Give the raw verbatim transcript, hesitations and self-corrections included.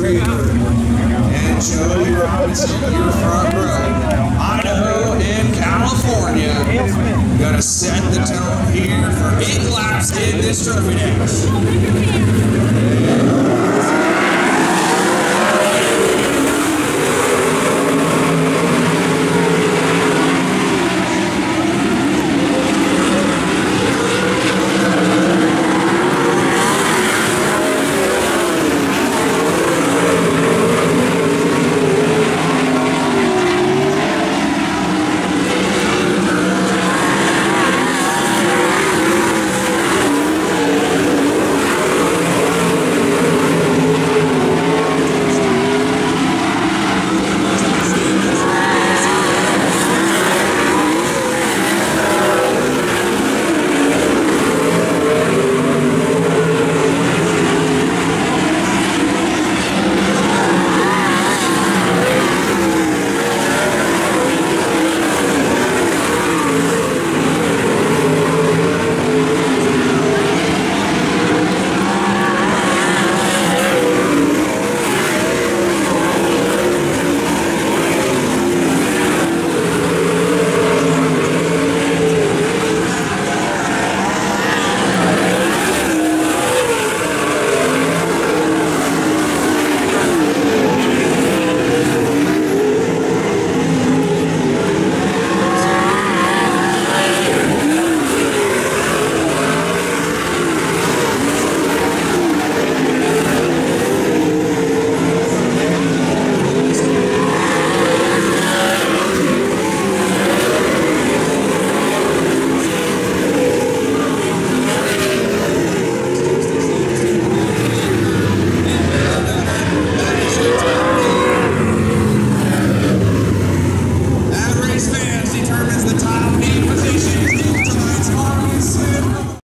three. And Joey Robinson, your front row. Idaho and California. Gonna set the tone here for eight laps in this trophy dash.